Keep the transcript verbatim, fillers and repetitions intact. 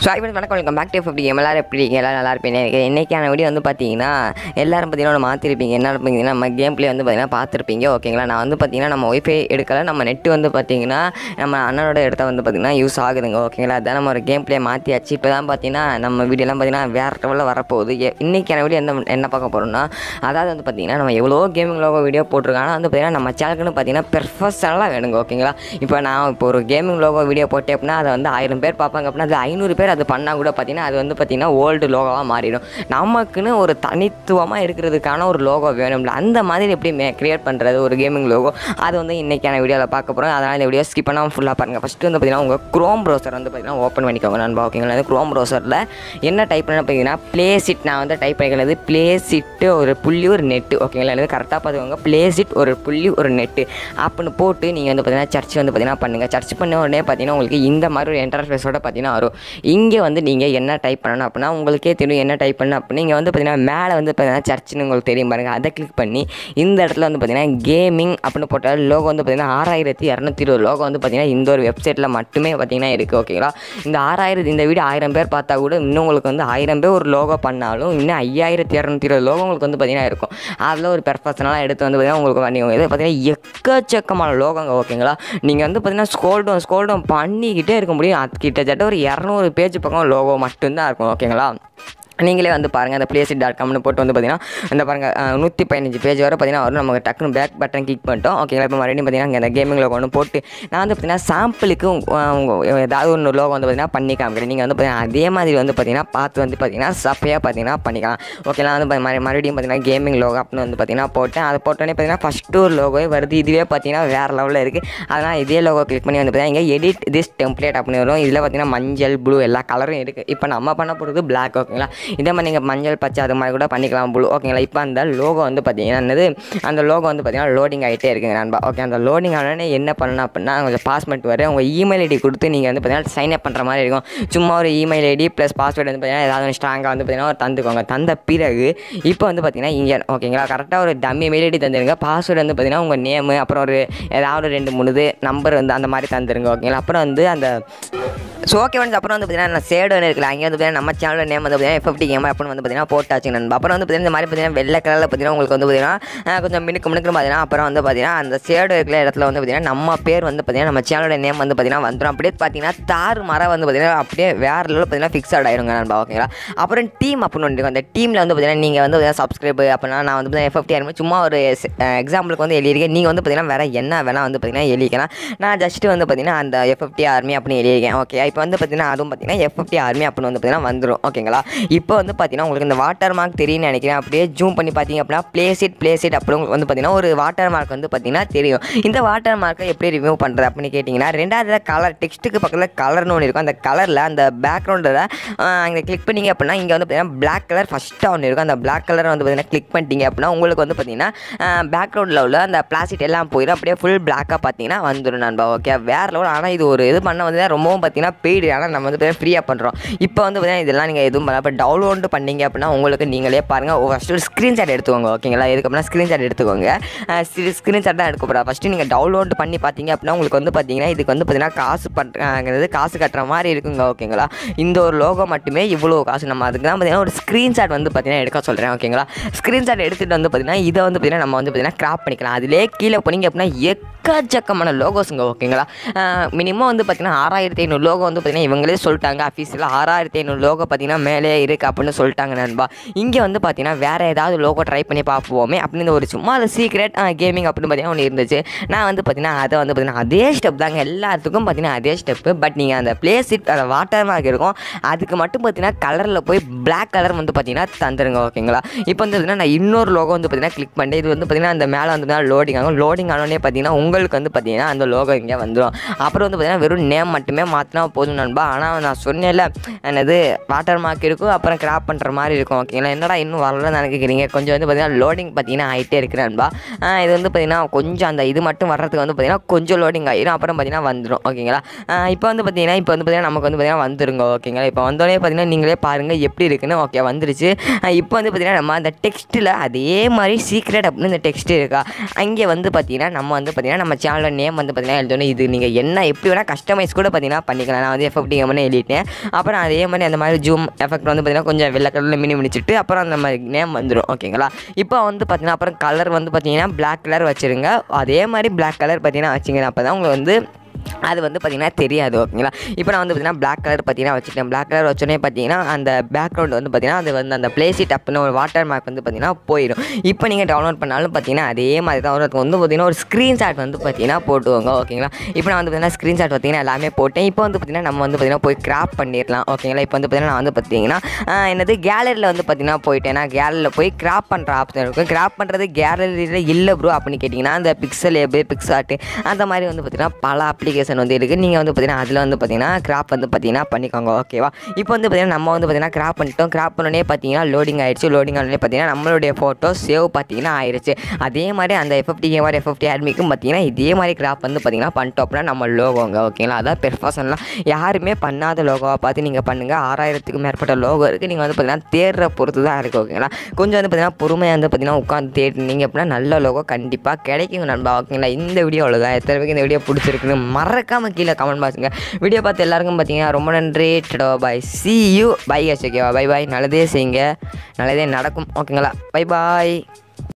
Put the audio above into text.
Hi friends, வணக்கம். Welcome back to FFT game. எல்லாரும் எப்படி இருக்கீங்க? எல்லாம் நல்லா இருப்பீங்க. எனக்கு இன்றைக்கான வீடியோ வந்து பார்த்தீங்கன்னா எல்லாரும் பார்த்தீங்கன்னா ஒன்று மாற்றிருப்பீங்க. என்ன பார்த்தீங்கன்னா நம்ம கேம் பிளே வந்து பார்த்தீங்கன்னா பார்த்துருப்பீங்க. ஓகேங்களா, நான் வந்து பார்த்தீங்கன்னா நம்ம ஒய்ஃபை எடுக்கலை, நம்ம நெட்டு வந்து பார்த்தீங்கன்னா நம்ம அண்ணனோட இடத்த வந்து பார்த்தீங்கன்னா யூஸ் ஆகுதுங்க. ஓகேங்களா, அதான் நம்ம ஒரு கேம் பிளே மாற்றியாச்சு. இப்போ தான் பார்த்தீங்கன்னா நம்ம வீடியோலாம் பார்த்தீங்கன்னா வேறு லெவலில் வரப்போகுது. இன்றைக்கான வீடியோ எந்த என்ன பார்க்க போகிறோம்னா, அதாவது வந்து பார்த்தீங்கன்னா நம்ம எவ்வளோ கேமிங் லோகோ வீடியோ போட்டிருக்காங்க. வந்து பார்த்தீங்கன்னா நம்ம சேனலுக்குன்னு பார்த்தீங்கன்னா பெர்ஃபெக்ஷனலாக வேணுங்க. ஓகேங்களா, இப்போ நான் இப்போ ஒரு கேமிங் லோகோ வீடியோ போட்டேன் அப்படின்னா அதை வந்து ஆயிரம் பேர் பார்ப்பாங்க அப்படின்னா அது ஐநூறு பேர் அது பண்ணால் கூட பார்த்தீங்கன்னா அது வந்து பார்த்தீங்கன்னா ஓல்டு லோகோவாக மாறிடும். நமக்குன்னு ஒரு தனித்துவமாக இருக்கிறதுக்கான ஒரு லோகோ வேணும்ல, அந்த மாதிரி எப்படி மே க்ரியேட் பண்ணுறது ஒரு கேமிங் லோகோ, அது வந்து இன்றைக்கான வீடியோவில் பார்க்க போகிறோம். அதனால் இந்த வீடியோ ஸ்கிப் பண்ணாமல் ஃபுல்லாக பாருங்கள். ஃபஸ்ட்டு வந்து பார்த்தீங்கன்னா உங்கள் க்ரோம் ப்ரௌசர் வந்து பார்த்தீங்கன்னா ஓப்பன் பண்ணிக்கோங்க நண்பா. ஓகேங்களா, அது க்ரோம் ப்ரௌசரில் என்ன டைப் பண்ண பார்த்தீங்கன்னா ப்ளேசிட், நான் வந்து டைப் பண்ணிக்கிறது ப்ளேசிட்டு ஒரு புள்ளி ஒரு நெட்டு. ஓகேங்களா, எனக்கு கரெக்டாக பார்த்துக்கோங்க. ப்ளேசிட் ஒரு புள்ளி ஒரு நெட்டு அப்படின்னு போட்டு நீங்கள் வந்து பார்த்தீங்கன்னா சர்ச் வந்து பார்த்தீங்கன்னா பண்ணுங்கள். சர்ச் பண்ண உடனே பார்த்தீங்கன்னா உங்களுக்கு இந்த மாதிரி ஒரு இன்டர்ஃபேஸோட பார்த்தீங்கன்னா வரும். இங்கே வந்து நீங்கள் என்ன டைப் பண்ணணும் அப்படின்னா உங்களுக்கே தெரியும் என்ன டைப் பண்ணணும் அப்படின்னு. நீங்கள் வந்து பார்த்தீங்கன்னா மேலே வந்து பார்த்தீங்கன்னா சர்ச்சுன்னு உங்களுக்கு தெரியும் பாருங்கள், அதை கிளிக் பண்ணி இந்த இடத்துல வந்து பார்த்தீங்கன்னா கேமிங் அப்படின்னு போட்டால் லோகோ வந்து பார்த்தீங்கன்னா ஆறாயிரத்தி இரநூத்தி இருபது லோகோ வந்து பார்த்தீங்கன்னா இந்த ஒரு வெப்சைட்டில் மட்டுமே பார்த்தீங்கன்னா இருக்குது. ஓகேங்களா, இந்த ஆறாயிரத்தி இந்த வீடியோ ஆயிரம் பேர் பார்த்தா கூட இன்னும் உங்களுக்கு வந்து ஆயிரம் பேர் ஒரு லோகோ பண்ணாலும் இன்னும் ஐயாயிரத்தி இரநூத்தி இருபது லோகோ உங்களுக்கு வந்து பார்த்தீங்கன்னா இருக்கும். அதில் ஒரு பெர்ஃபெக்ஷனலாக எடுத்து வந்து பார்த்தீங்கன்னா உங்களுக்கு பண்ணிக்கோங்க. இது பார்த்தீங்கன்னா எக்கச்சக்கமான லோகோங்க. ஓகேங்களா, நீங்கள் வந்து பார்த்தீங்கன்னா ஸ்க்ரோல் டவுன் ஸ்க்ரோல் டவுன் பண்ணிக்கிட்டே இருக்க முடியும். அது கிட்டத்தட்ட ஒரு இரநூறு பேஜ் பக்கம் லோகோ மட்டும்தான் இருக்கும். ஓகேங்களா, நீங்களே வந்து பாருங்கள், அந்த ப்ளேசிட் டாட் காம்னு போட்டு வந்து பார்த்தீங்கன்னா இந்த பாருங்கள் நூற்றி பதினஞ்சு பேஜ் வரை பார்த்தீங்கன்னா வரும். நமக்கு டக்குனு பேக் பட்டன் கிளிக் பண்ணிட்டோம். ஓகேங்களா, இப்போ மறுபடியும் பார்த்தீங்கன்னா இந்த கேமிங் லோகோ ஒன்று போட்டு நான் வந்து பார்த்தீங்கன்னா சாம்பிளுக்கு உங்கள் ஏதாவது ஒன்று லோகோ வந்து பார்த்தீங்கன்னா பண்ணி காமிக்கிறேன். நீங்கள் வந்து பார்த்தீங்கன்னா அதே மாதிரி வந்து பார்த்தீங்கன்னா பார்த்து வந்து பார்த்தீங்கன்னா சப்பையாக பார்த்தீங்கன்னா பண்ணிக்கலாம். ஓகேங்களா, வந்து மறுபடியும் பார்த்தீங்கன்னா கேமிங் லோகோ அப்படின்னு வந்து பார்த்தீங்கன்னா போட்டேன். அதை போட்டோன்னே பார்த்தீங்கன்னா ஃபஸ்ட்டு ஒரு லோகோவே வருது. இதுவே பார்த்தீங்கன்னா வேறு லெவலில் இருக்குது. அதனால் இதே லோகோ கிளிக் பண்ணி வந்து பார்த்தீங்கன்னா இங்கே எடிட் திஸ் டெம்ப்ளேட் அப்படின்னு வரும். இதில் பார்த்தீங்கன்னா மஞ்சள் ப்ளூ எல்லா கலரும் இருக்குது. இப்போ நம்ம பண்ண போகிறது பிளாக். ஓகேங்களா, இதே மாதிரி நீங்கள் மஞ்சள் பச்சை அது மாதிரி கூட பண்ணிக்கலாம் ப்ளூ. ஓகேங்களா, இப்போ அந்த லோகோ வந்து பார்த்தீங்கன்னா என்னது அந்த லோகோ வந்து பார்த்தீங்கன்னா லோடிங் ஆகிட்டே இருக்குங்க நண்பா. ஓகே, அந்த லோடிங் ஆனோடனே என்ன பண்ணணும் அப்படின்னா கொஞ்சம் பாஸ்வேர்ட் வர உங்கள் இமெயில் ஐடி கொடுத்து நீங்கள் வந்து பார்த்தீங்கன்னா சைன் அப் பண்ணுற மாதிரி இருக்கும். சும்மா ஒரு இமெயில் ஐடி ப்ளஸ் பாஸ்வேர்டு வந்து பார்த்தீங்கன்னா ஏதாவது ஒன்று ஸ்ட்ராங்காக வந்து பார்த்தீங்கன்னா ஒரு தந்துக்கோங்க. தந்த பிறகு இப்போ வந்து பார்த்தீங்கன்னா இங்கே ஓகேங்களா கரெக்டாக ஒரு டம்மி மெயில் ஐடி தந்துருங்க. பாஸ்வேர்டு வந்து பார்த்தீங்கன்னா உங்கள் நேமு அப்புறம் ஒரு ஏதாவது ரெண்டு மூணு நம்பர் வந்து அந்த மாதிரி தந்துருங்க. ஓகேங்களா, அப்புறம் வந்து அந்த ஸோ ஓகே வந்து அப்புறம் வந்து பார்த்தீங்கன்னா நான் சேடு ஒன்று இருக்குல்ல, அங்கே வந்து பார்த்தீங்கன்னா நம்ம சேனலோட நேம் வந்து பார்த்தீங்கன்னா எஃப்எஃப்டி கேம் அப்படின்னு வந்து பார்த்தீங்கன்னா போட்டாச்சு நண்பா. அப்புறம் வந்து பார்த்தீங்கன்னா இந்த மாதிரி பார்த்தீங்கன்னா வெள்ளை கலரில் பார்த்தீங்கன்னா உங்களுக்கு வந்து பார்த்தீங்கன்னா கொஞ்சம் மினுக்கு மினுக்கு பார்த்தீங்கன்னா அப்புறம் வந்து பார்த்தீங்கன்னா அந்த சேடு இருக்கிற இடத்துல வந்து பார்த்தீங்கன்னா நம்ம பேர் வந்து பார்த்தீங்கன்னா நம்ம சேனலோட நேம் வந்து பார்த்தீங்கன்னா வந்துடும். அப்படியே பார்த்தீங்கன்னா தாறு மரம் வந்து பார்த்தீங்கன்னா அப்படியே வேறு லெவலில் பார்த்தீங்கன்னா ஃபிக்ஸட் ஆகிடுங்க நண்பா. ஓகேங்களா, அப்புறம் டீம் அப்படின்னு ஒன்று இருக்கும். அந்த டீமில் வந்து பார்த்தீங்கன்னா நீங்கள் வந்து பார்த்தீங்கன்னா சப்ஸ்கிரைப் அப்படின்னா நான் வந்து பார்த்தீங்கன்னா எஃப்எஃப்டி ஆரம்பி சும்மா ஒரு எக்ஸாம்பிளுக்கு வந்து எழுதியிருக்கேன். நீங்கள் வந்து பார்த்தீங்கன்னா வேறு என்ன வேணால் வந்து பார்த்தீங்கன்னா எழுதிக்கலாம். நான் ஜஸ்ட்டு வந்து பார்த்தீங்கன்னா அந்த எஃப்எஃப்டி ஆர்மி அப்படின்னு எழுதியிருக்கேன். ஓகே, இப்போ வந்து பார்த்தீங்கன்னா அதுவும் பார்த்தீங்கன்னா எஃப்எஃப்டி ஆர்மி அப்படின்னு வந்து பார்த்தீங்கன்னா வந்துடும். ஓகேங்களா, இப்போ வந்து பார்த்தீங்கன்னா உங்களுக்கு இந்த வாட்டர் மார்க் தெரியும்னு நினைக்கிறேன். அப்படியே ஜூம் பண்ணி பார்த்தீங்க அப்படின்னா ப்ளேசிட் ப்ளேசிட் அப்படி உங்களுக்கு வந்து பார்த்தீங்கன்னா ஒரு வாட்டர் மார்க் வந்து பார்த்தீங்கன்னா தெரியும். இந்த வாட்டர் மார்க்கை எப்படி ரிமூவ் பண்ணுறது அப்படின்னு கேட்டிங்கன்னா ரெண்டாவது கலர் டெக்ஸ்ட்டுக்கு பக்கத்தில் கலர்னு ஒன்று இருக்கும். அந்த கலரில் அந்த பேக்ரவுண்டில் அங்கே கிளிக் பண்ணிங்க அப்படின்னா இங்கே வந்து பார்த்தீங்கன்னா பிளாக் கலர் ஃபஸ்ட்டாக ஒன்று இருக்கும். அந்த பிளாக் கலரை வந்து பார்த்தீங்கன்னா கிளிக் பண்ணிட்டீங்க அப்படின்னா உங்களுக்கு வந்து பார்த்தீங்கன்னா பேக்ரவுண்டில் உள்ள அந்த பிளாஸ்டிக் எல்லாம் போயிடும். அப்படியே ஃபுல் பிளாக்காக பார்த்தீங்கன்னா வந்துடும் நண்பா. ஓகே, வேறு லெவல். ஆனால் இது ஒரு இது பண்ண வந்து ரொம்பவும் பார்த்தீங்கன்னா பெய்டு, ஆனால் நம்ம வந்து ஃப்ரீயாக பண்ணுறோம். இப்போ வந்து பார்த்தீங்கன்னா இதெல்லாம் நீங்கள் எதுவும் பண்ணலாம். இப்போ டவுன்லோட் பண்ணீங்க அப்படின்னா உங்களுக்கு நீங்களே பாருங்கள். ஃபஸ்ட்டு ஒரு ஸ்க்ரீன்ஷாட் எடுத்துக்கோங்க. ஓகேங்களா, எதுக்கு அப்படின்னா ஸ்க்ரீன்ஷாட் எடுத்துக்கோங்க. ஸ்க்ரீன்ஷாட் தான் எடுக்கப்படா. ஃபஸ்ட்டு நீங்கள் டவுன்லோட் பண்ணி பார்த்தீங்க அப்படின்னா உங்களுக்கு வந்து பார்த்தீங்கன்னா இதுக்கு வந்து பார்த்தீங்கன்னா காசு பண்ணுறது காசு கட்டுற மாதிரி இருக்குங்க. ஓகேங்களா, இந்த ஒரு லோகோ மட்டுமே இவ்வளோ காசு. நம்ம அதுக்கு தான் பார்த்தீங்கன்னா ஒரு ஸ்க்ரீன்ஷாட் வந்து பார்த்தீங்கன்னா எடுக்க சொல்கிறேன். ஓகேங்களா, ஸ்க்ரீன்ஷாட் எடுத்துகிட்டு வந்து பார்த்தீங்கன்னா இதை வந்து பார்த்தீங்கன்னா நம்ம வந்து பார்த்தீங்கன்னா கிராப் பண்ணிக்கலாம். அதிலே கீழே போனீங்க அப்படின்னா எக்கச்சக்கமான லோகோஸுங்க. ஓகேங்களா, மினிமம் வந்து பார்த்தீங்கன்னா ஆறாயிரத்தி ஐநூறு லோகோ வந்து பார்த்தீங்கன்னா இவங்களே சொல்லிட்டாங்க அஃபீஸில் ஆறாயிரத்தி ஐநூறு லோகோ பார்த்தீங்கன்னா மேலே இருக்குது அப்படின்னு சொல்லிட்டாங்க நண்பா. இங்கே வந்து பார்த்தீங்கன்னா வேறு ஏதாவது லோகோ ட்ரை பண்ணி பார்ப்போமே அப்படின்னு ஒரு சும்மா அது சீக்ரெட் கேமிங் அப்படின்னு பார்த்தீங்கன்னா ஒன்று இருந்துச்சு. நான் வந்து பார்த்தீங்கன்னா அதை வந்து பார்த்தீங்கன்னா அதே ஸ்டெப் தாங்க எல்லாத்துக்கும் பார்த்தீங்கன்னா அதே ஸ்டெப்பு. பட் நீங்கள் அந்த ப்ளேசிட் அந்த வாட்டர் மார்க் இருக்கும் அதுக்கு மட்டும் பார்த்தீங்கன்னா கலரில் போய் பிளாக் கலர் வந்து பார்த்தீங்கன்னா தந்துருங்க. ஓகேங்களா, இப்போ வந்து பார்த்தீங்கன்னா நான் இன்னொரு லோகோ வந்து பார்த்தீங்கன்னா கிளிக் பண்ணி இது வந்து பார்த்தீங்கன்னா அந்த மேலே வந்து லோடிங் ஆகும். லோடிங் ஆனோடனே பார்த்தீங்கன்னா உங்களுக்கு வந்து பார்த்தீங்கன்னா அந்த லோகோ இங்கே வந்துடும். அப்புறம் வந்து பார்த்தீங்கன்னா வெறும் நேம் மட்டுமே மாற்றினா போதும் நண்பா. ஆனால் நான் சொன்னேன்ல என்னது வாட்டர் மார்க் இருக்கும் அப்புறம் அப்புறம் கிராப் பண்ணுற மாதிரி இருக்கும் ஓகேங்களா. என்னடா இன்னும் வரலன்னு நினைக்கிறீங்க, கொஞ்சம் வந்து பார்த்திங்கன்னா லோடிங் பார்த்திங்கன்னா ஆகிட்டே இருக்கிறான்பா. இது வந்து பார்த்திங்கன்னா கொஞ்சம் அந்த இது மட்டும் வர்றதுக்கு வந்து பார்த்திங்கன்னா கொஞ்சம் லோடிங் ஆகிடும், அப்புறம் பார்த்திங்கன்னா வந்துடும் ஓகேங்களா. இப்போ வந்து பார்த்திங்கன்னா இப்போ வந்து பார்த்திங்கன்னா நமக்கு வந்து பார்த்திங்கன்னா வந்துருங்க ஓகேங்களா. இப்போ வந்தோடனே பார்த்திங்கன்னா நீங்களே பாருங்கள் எப்படி இருக்குன்னு. ஓகே வந்துருச்சு. இப்போ வந்து பார்த்திங்கன்னா நம்ம அந்த டெக்ஸ்ட்டில் அதே மாதிரி சீக்ரெட் அப்படின்னு இந்த டெக்ஸ்ட் இருக்கா, அங்கே வந்து பார்த்திங்கன்னா நம்ம வந்து பார்த்திங்கன்னா நம்ம சேனலோட நேம் வந்து பார்த்திங்கன்னா எழுதணும். இது நீங்கள் என்ன எப்படி வேணால் கஸ்டமைஸ் கூட பார்த்திங்கன்னா பண்ணிக்கலாம். நான் வந்து எஃப்எஃப்டி கேம்னு எழுதிட்டேன். அப்புறம் அதே மாதிரி அந்த மாதிரி ஜூம் எஃபெக்ட் வந்து பார்த்திங்கன்னா கொஞ்சம் வெள்ளை கலரில் மினி முடிச்சுட்டு அப்புறம் அந்த மாதிரி நேம் வந்துடும் ஓகேங்களா. இப்போ வந்து பார்த்திங்கன்னா அப்புறம் கலர் வந்து பார்த்திங்கன்னா பிளாக் கலர் வச்சுருங்க. அதே மாதிரி பிளாக் கலர் பார்த்திங்கன்னா வச்சிங்கன்னா அப்போ தான் உங்களுக்கு வந்து அது வந்து பார்த்திங்கன்னா தெரியாது ஓகேங்களா. இப்போ நான் வந்து பார்த்திங்கன்னா பிளாக் கலர் பார்த்திங்கன்னா வச்சுட்டேன். பிளாக் கலர் வச்சோடனே பார்த்திங்கன்னா அந்த பேக்ரவுண்ட் வந்து பார்த்திங்கன்னா அது வந்து அந்த பிளேசிட் அப்புன்னு ஒரு வாட்டர் மார்க் வந்து பார்த்திங்கன்னா போயிடும். இப்போ நீங்கள் டவுன்லோட் பண்ணாலும் பார்த்திங்கன்னா அதே மாதிரி தான் அதுக்கு வந்து பார்த்திங்கன்னா ஒரு ஸ்க்ரீன்ஷாட் வந்து பார்த்திங்கன்னா போட்டுவாங்க ஓகேங்களா. இப்போ நான் வந்து பார்த்திங்கன்னா ஸ்க்ரீன்ஷாட் பார்த்திங்கன்னா எல்லாமே போட்டேன். இப்போ வந்து பார்த்திங்கன்னா நம்ம வந்து பார்த்திங்கன்னா போய் கிராப் பண்ணிடலாம் ஓகேங்களா. இப்போ வந்து பார்த்திங்கன்னா நான் வந்து பார்த்திங்கன்னா என்னது கேலரியில் வந்து பார்த்திங்கன்னா போயிட்டேன். நான் கேலரியில் போய் கிராப் பண்ணுற ஆப்ஷன் இருக்கும். கிராப் பண்ணுறது கேலரியில் இல்லை ப்ரோ அப்படின்னு கேட்டிங்கன்னா அந்த பிக்சல் ஏபு பிக்ஸாட்டு அந்த மாதிரி வந்து பார்த்திங்கன்னா பல அப்ளிகேஷன் வந்து இருக்குது. நீங்கள் வந்து பார்த்திங்கன்னா அதில் வந்து பார்த்திங்கன்னா கிராப் வந்து பார்த்திங்கன்னா பண்ணிக்கோங்க ஓகேவா. இப்போ வந்து பார்த்திங்கன்னா நம்ம வந்து பார்த்திங்கன்னா கிராப் பண்ணிட்டோம். கிராப் பண்ணோடனே பார்த்திங்கன்னா லோடிங் ஆகிடுச்சு. லோடிங் ஆனோடனே பார்த்திங்கன்னா நம்மளுடைய ஃபோட்டோ சேவ் பார்த்திங்கன்னா ஆயிடுச்சு. அதே மாதிரி அந்த எஃப்எஃப்டி கேமர் எஃப்எஃப்டி ஆட்மிக்கும் பார்த்திங்கன்னா இதே மாதிரி கிராப் வந்து பார்த்திங்கன்னா பண்ணிட்டோம் அப்படின்னா நம்ம லோகோங்க ஓகேங்களா. அதான் பெர்ஃபார்மன்ஸ்லாம் யாருமே பண்ணாத லோகோவை பார்த்து நீங்கள் பண்ணுங்கள். ஆறாயிரத்துக்கும் மேற்பட்ட லோகோ இருக்குது. நீங்கள் வந்து பார்த்திங்கன்னா தேடுற பொறுத்து தான் இருக்குது ஓகேங்களா. கொஞ்சம் வந்து பார்த்திங்கன்னா பொறுமையாக வந்து பார்த்திங்கன்னா உட்காந்து தேடினீங்க அப்படின்னா நல்ல லோகோ கண்டிப்பாக கிடைக்குங்க நண்பா ஓகேங்களா. இந்த வீடியோவில் தான் எத்தனை பேருக்கு இந்த வீடியோ பிடிச்சிருக்குன்னு மறக்காமல் கீழே கமெண்ட் பாருங்க. வீடியோ பார்த்து எல்லாருக்கும் பார்த்தீங்கன்னா ரொம்ப நன்றி. டடோ bye, see you, bye guys ஓகேவா. Bye bye. நல்லதே செய்யுங்க, நல்லதே நடக்கும் ஓகேங்களா. பை பாய்.